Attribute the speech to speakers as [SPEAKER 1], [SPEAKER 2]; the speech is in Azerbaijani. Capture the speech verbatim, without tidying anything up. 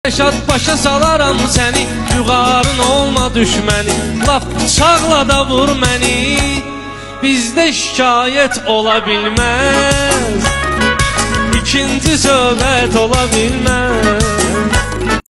[SPEAKER 1] Şad başa salaram səni, yuğarın olma düşməni, laf çağla da vur məni, bizdə şikayət ola bilməz, ikinci söhbət ola bilməz.